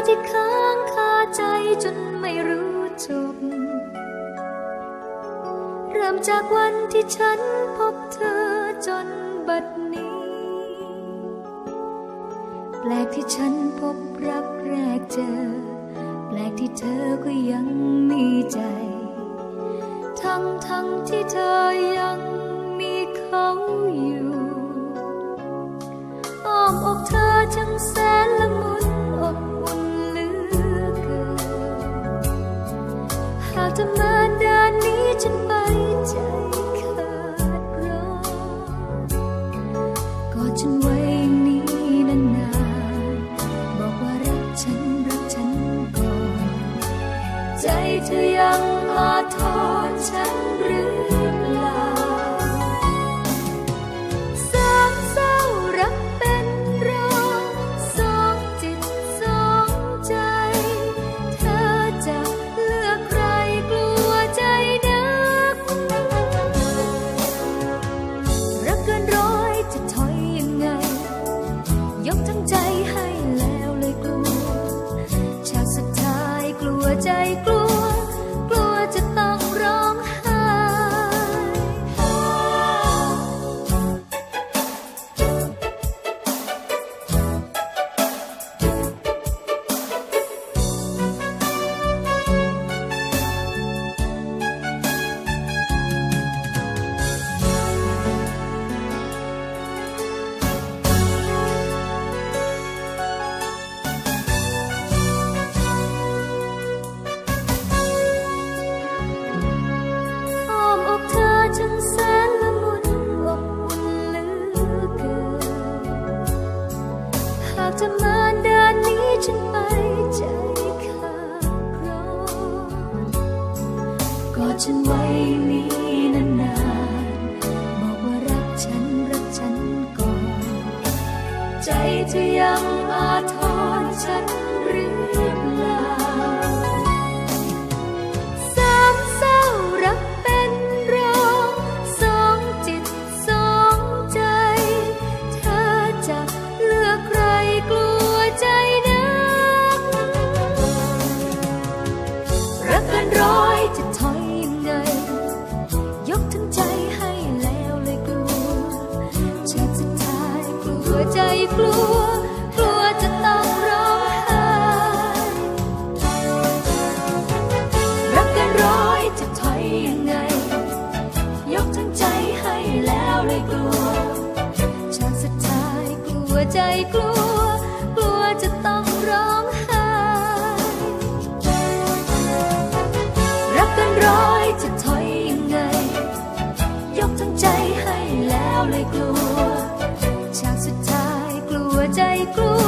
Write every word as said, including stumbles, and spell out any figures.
ที่ค้างคาใจจนไม่รู้จบเริ่มจากวันที่ฉันพบเธอจนบัดนี้แปลกที่ฉันพบรักแรกเจอแปลกที่เธอก็ยังมีใจทั้งทั้งที่เธอยังมีเขาอยู่อ้อมอกเธอช่างแสนละมุนอบอุ่นเหลือเกินหากเธอมาด้านนี้ฉันไปใจขาดร้อนกอดฉันไว้อย่างนี้นานๆบอกว่ารักฉันรักฉันก่อนใจเธอยังอาทรฉันหรือเปล่าสามเศร้ารักเป็นรองสองจิตสองใจเธอจะเลือกใครกลัวใจนักรักเกินร้อยจะถอยยังไงยกทั้งใจให้แล้วเลยกลัวฉากสุดท้ายกลัวใจกลัวกลัวจะต้องร้องไห้อ้อมอกเธอช่างแสนละมุนอบอุ่นเหลือเกินหากเธอมาด้านนี้ฉันไปใจขาดร้อนกอดฉันไว้นี้นานๆบอกว่ารักฉันรักฉันก่อนใจเธอยังอาทรฉันหรือเปล่าสามเศร้ารักเป็นรองสองจิตสองใจเธอจะเลือกใครกลัวใจนักรักเกินร้อยจะถอยยังไงยกทั้งใจให้แล้วเลยกลัวฉากสุดท้ายกลัวใจกลัวกลัวจะต้องร้องไห้รักเกินร้อยจะถอยยังไงยกทั้งใจให้แล้วเลยกลัวฉากสุดท้ายกลัวใจกลัวกลัวจะต้องร้องไห้รักเกินร้อยจะถอยยังไงยกทั้งใจให้แล้วเลยกลัวฉากสุดท้ายกลัวใจกลัว